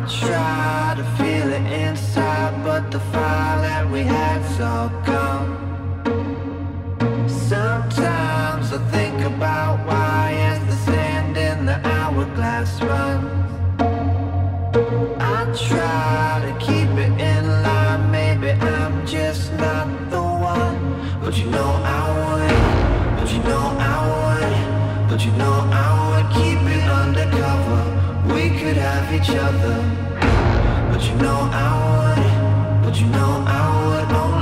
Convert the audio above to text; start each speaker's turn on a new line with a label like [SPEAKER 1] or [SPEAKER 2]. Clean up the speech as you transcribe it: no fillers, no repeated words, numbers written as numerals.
[SPEAKER 1] try to feel it inside, but the fire that we had's all gone. Sometimes I think about why as the sand in the hourglass runs. I try to keep it in line, maybe I'm just not the one. But you know I would, but you know I would, but you know I would keep it undercover. We could have each other. But you know I would, but you know I would.